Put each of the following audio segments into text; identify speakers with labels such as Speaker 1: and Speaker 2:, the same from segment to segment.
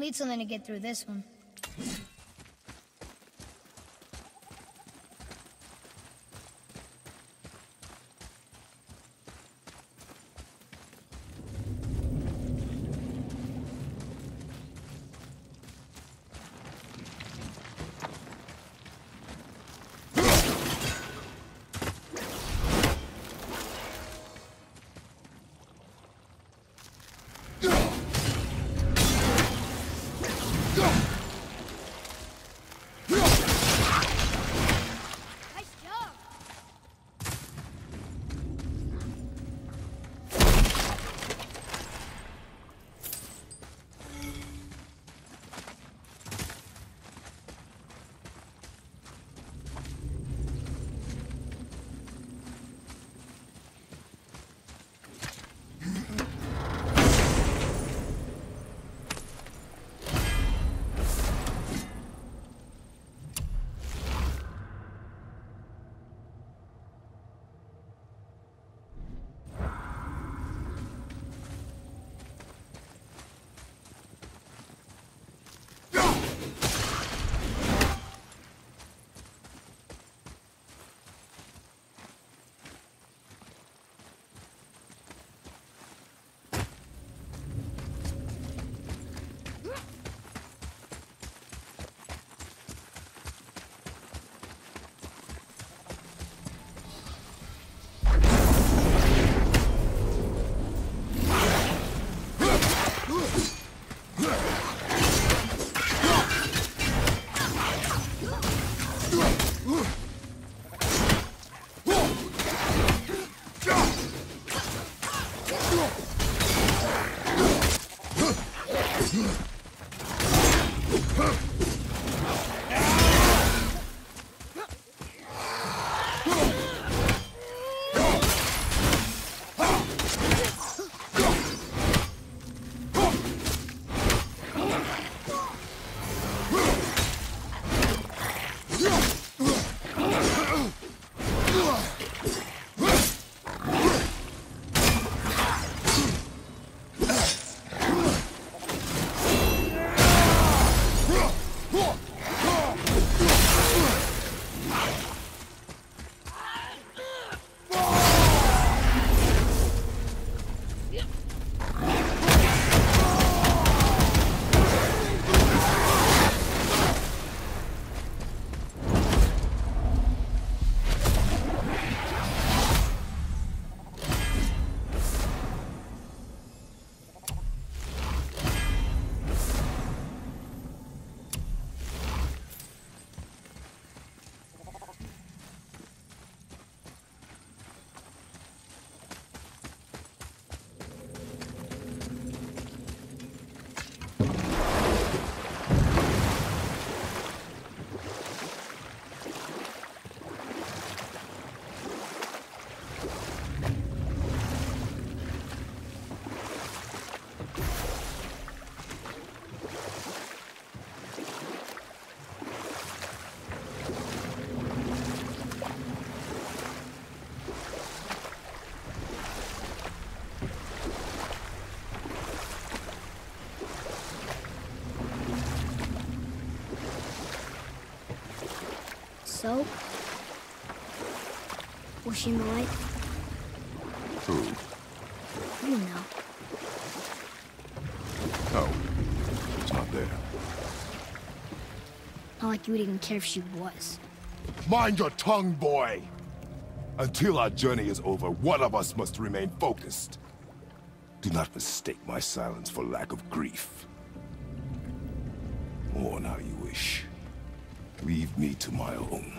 Speaker 1: need something to get through this one. So? Was she in the light?
Speaker 2: Who?
Speaker 1: You know.
Speaker 2: No. She's not there.
Speaker 1: Not like you would even care if she was.
Speaker 2: Mind your tongue, boy! Until our journey is over, one of us must remain focused. Do not mistake my silence for lack of grief. Mourn how you wish. Leave me to my own.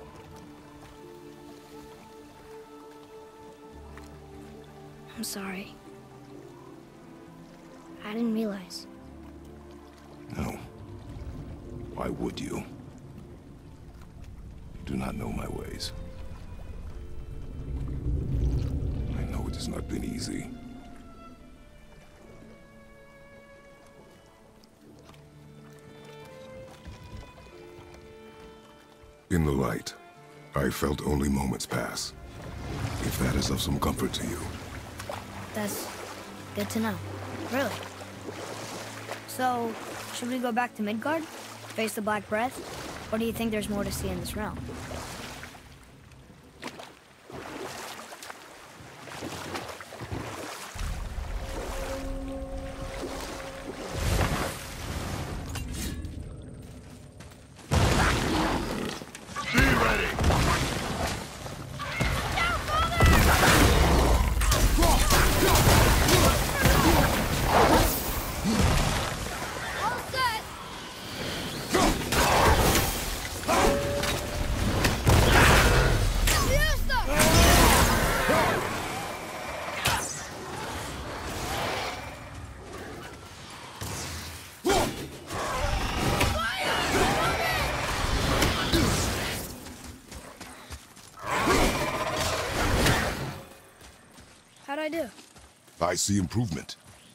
Speaker 1: I'm sorry. I didn't realize.
Speaker 2: No. Why would you? You do not know my ways. I know it has not been easy. In the light, I felt only moments pass. If that is of some comfort to you.
Speaker 1: That's good to know. Really. So, should we go back to Midgard? Face the Black Breath? Or do you think there's more to see in this realm? How'd I do?
Speaker 2: I see improvement.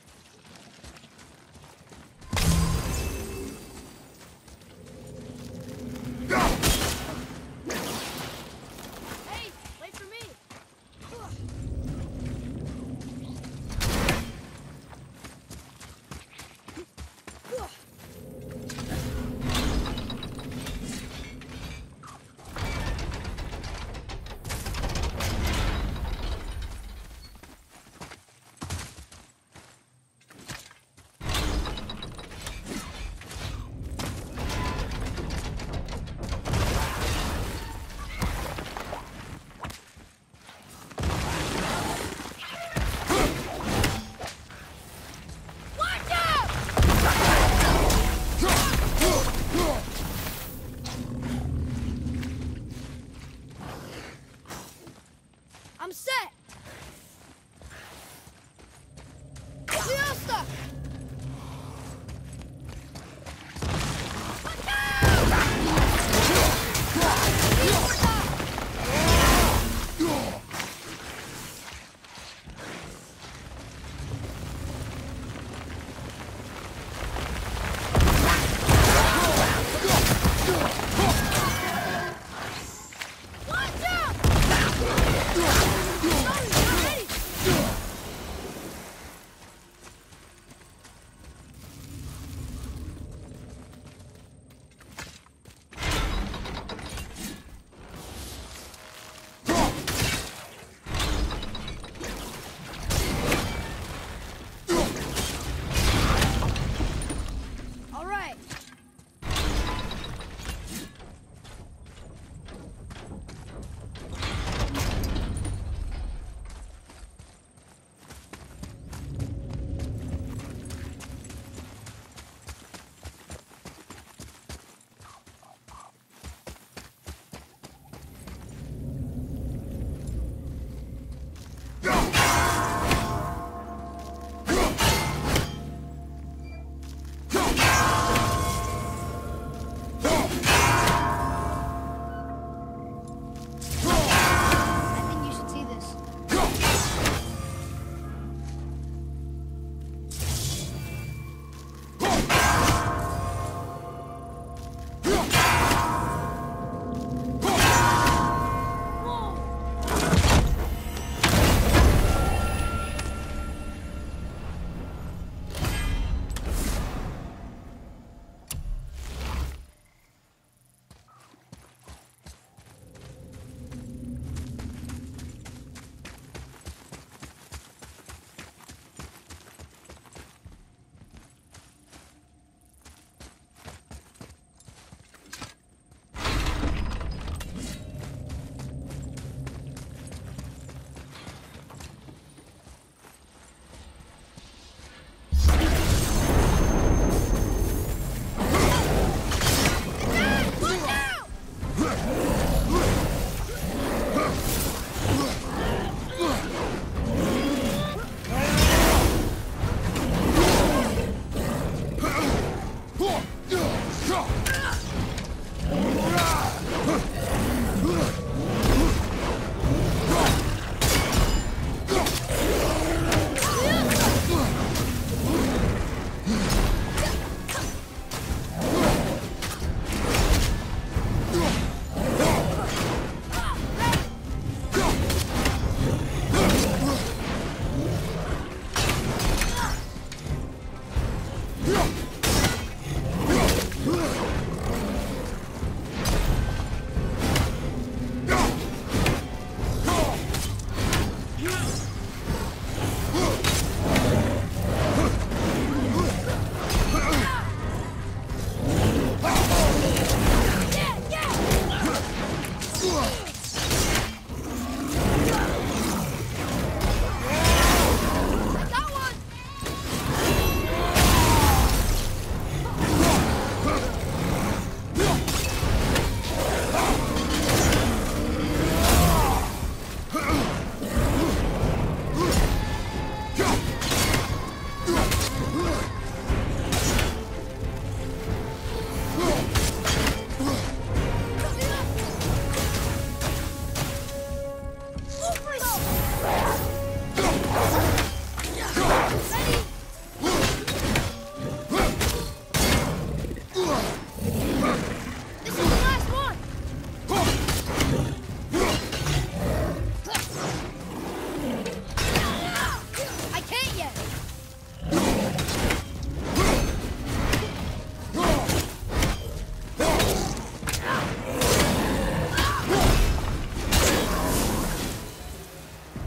Speaker 1: Hey, wait for me! I'm set! Fiesta!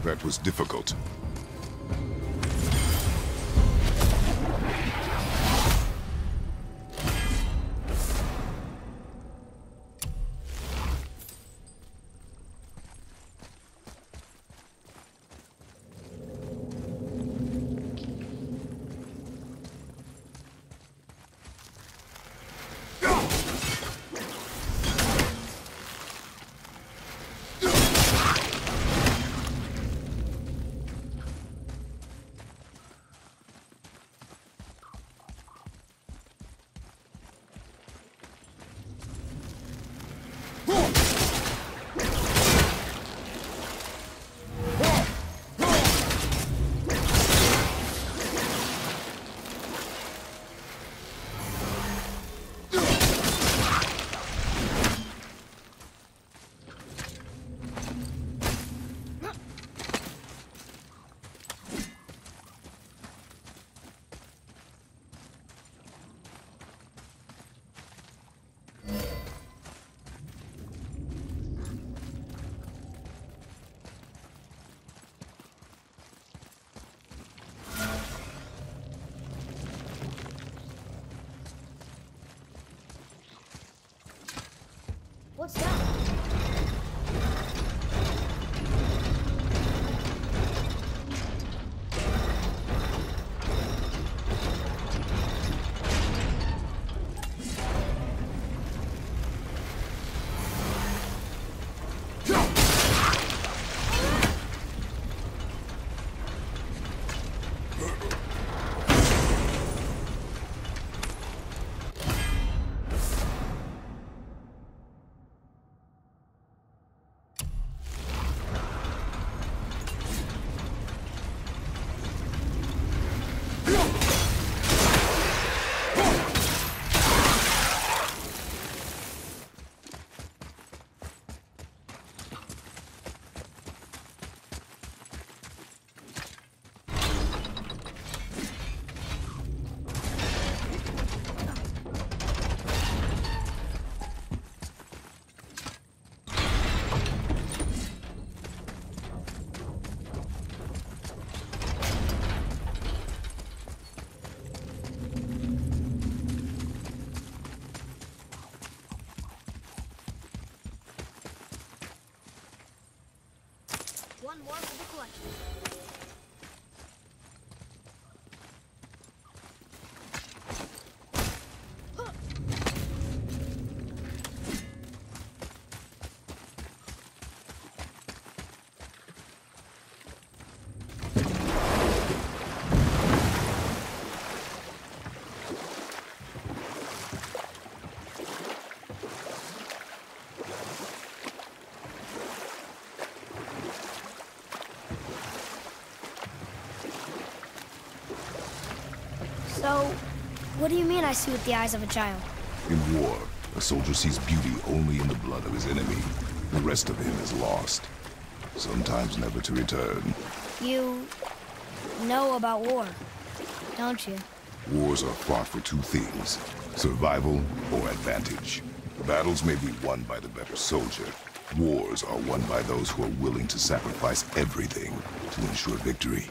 Speaker 2: That was difficult.
Speaker 1: What's that? One more for the collection. So, what do you mean I see with the eyes of a child?
Speaker 2: In war, a soldier sees beauty only in the blood of his enemy. The rest of him is lost, sometimes never to return.
Speaker 1: You know about war, don't you?
Speaker 2: Wars are fought for two things, survival or advantage. Battles may be won by the better soldier. Wars are won by those who are willing to sacrifice everything to ensure victory.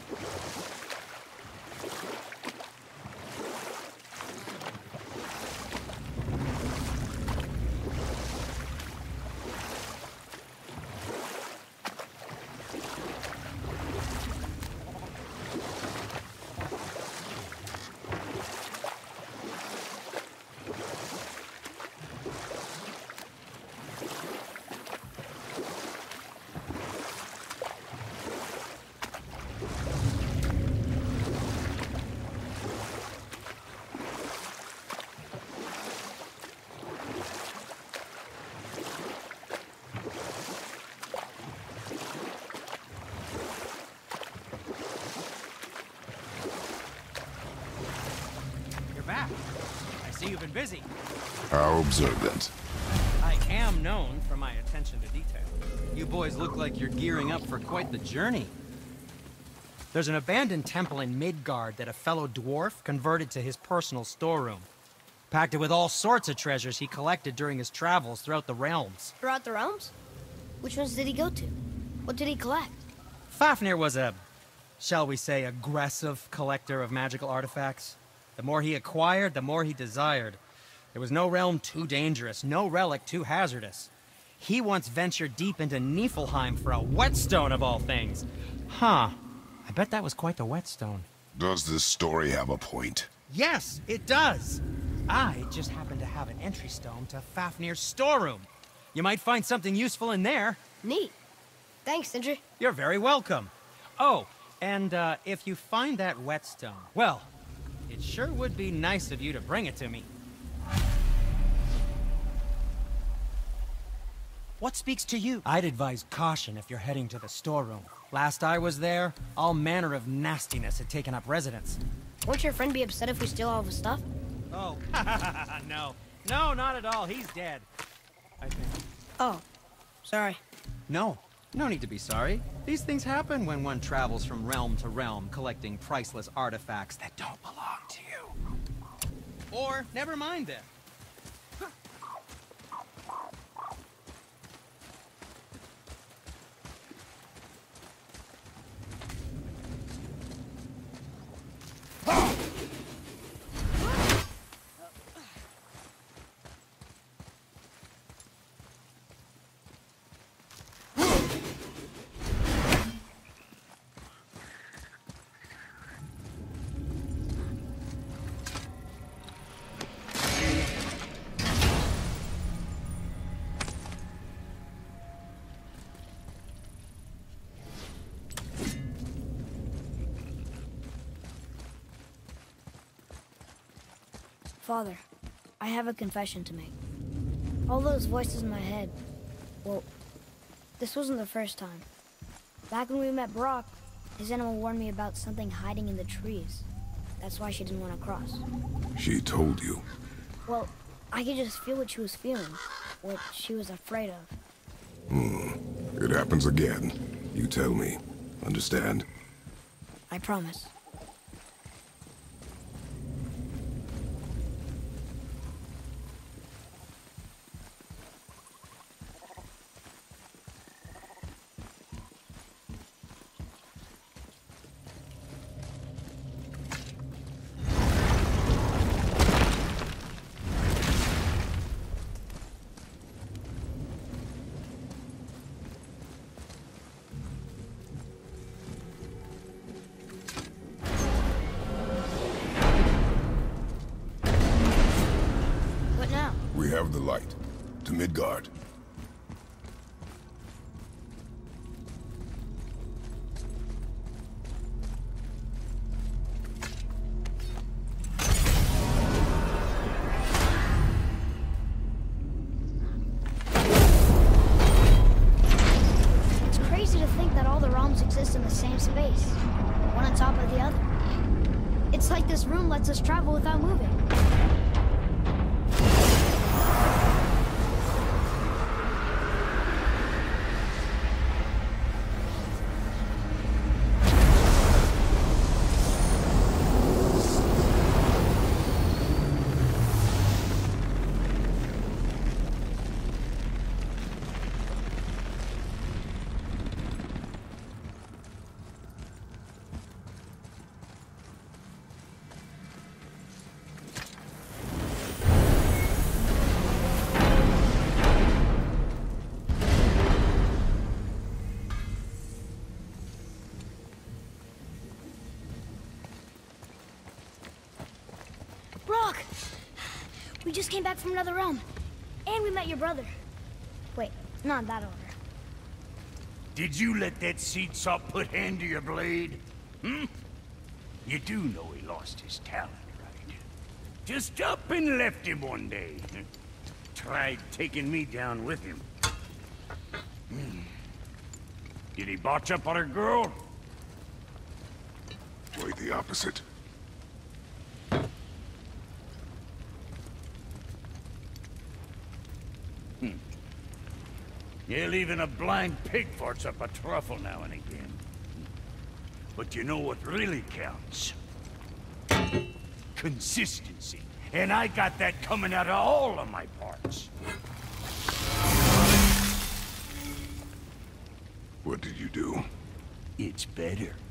Speaker 3: Back. I see you've been busy.
Speaker 2: How observant.
Speaker 3: I am known for my attention to detail. You boys look like you're gearing up for quite the journey. There's an abandoned temple in Midgard that a fellow dwarf converted to his personal storeroom. Packed it with all sorts of treasures he collected during his travels throughout the realms.
Speaker 1: Throughout the realms? Which ones did he go to? What did he collect?
Speaker 3: Fafnir was a, shall we say, aggressive collector of magical artifacts. The more he acquired, the more he desired. There was no realm too dangerous, no relic too hazardous. He once ventured deep into Niflheim for a whetstone of all things. Huh. I bet that was quite the whetstone.
Speaker 2: Does this story have a point?
Speaker 3: Yes, it does. I just happen to have an entry stone to Fafnir's storeroom. You might find something useful in there.
Speaker 1: Neat. Thanks, Sindri.
Speaker 3: You're very welcome. Oh, and if you find that whetstone, well, it sure would be nice of you to bring it to me. What speaks to you? I'd advise caution if you're heading to the storeroom. Last I was there, all manner of nastiness had taken up residence.
Speaker 1: Won't your friend be upset if we steal all of his stuff?
Speaker 3: Oh, no. No, not at all. He's dead, I think.
Speaker 1: Oh, sorry.
Speaker 3: No need to be sorry. These things happen when one travels from realm to realm, collecting priceless artifacts that don't belong to you. Or, never mind then.
Speaker 1: Father, I have a confession to make. All those voices in my head, well, this wasn't the first time. Back when we met Brock, his animal warned me about something hiding in the trees. That's why she didn't want to cross.
Speaker 2: She told you?
Speaker 1: Well, I could just feel what she was feeling, what she was afraid of.
Speaker 2: It happens again. You tell me. Understand?
Speaker 1: I promise.
Speaker 2: We have the light. To Midgard.
Speaker 1: It's crazy to think that all the realms exist in the same space, one on top of the other. It's like this room lets us travel without moving. Brock! We just came back from another realm. And we met your brother. Wait, not in that order.
Speaker 4: Did you let that seed sop put hand to your blade? Hmm? You do know he lost his talent, right? Just up and left him one day. Tried taking me down with him. Did he botch up on her girl?
Speaker 2: Quite the opposite.
Speaker 4: Yeah, even a blind pig farts up a truffle now and again. But you know what really counts? Consistency. And I got that coming out of all of my parts.
Speaker 2: What did you do?
Speaker 4: It's better.